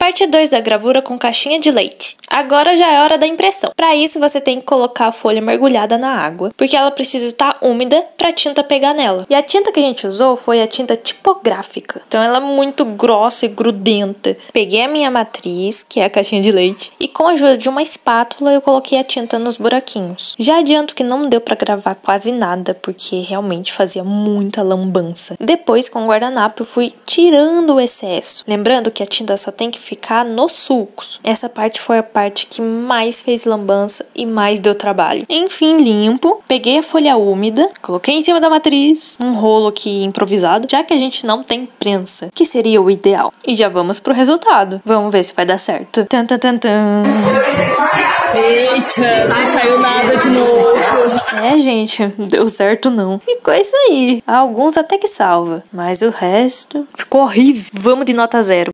Parte 2 da gravura com caixinha de leite. Agora já é hora da impressão. Para isso você tem que colocar a folha mergulhada na água, porque ela precisa estar úmida para a tinta pegar nela. E a tinta que a gente usou foi a tinta tipográfica. Então ela é muito grossa e grudenta. Peguei a minha matriz, que é a caixinha de leite, e com a ajuda de uma espátula eu coloquei a tinta nos buraquinhos. Já adianto que não deu para gravar quase nada, porque realmente fazia muita lambança. Depois, com o guardanapo, eu fui tirando o excesso. Lembrando que a tinta só tem que ficar nos sulcos. Essa parte foi a parte que mais fez lambança e mais deu trabalho. Enfim, limpo. Peguei a folha úmida, coloquei em cima da matriz, um rolo aqui improvisado, já que a gente não tem prensa, que seria o ideal. E já vamos pro resultado. Vamos ver se vai dar certo. Tan, tan, tan, tan. Eita, não saiu nada de novo. É, gente, não deu certo não. Ficou isso aí. Alguns até que salva, mas o resto ficou horrível. Vamos de nota 0.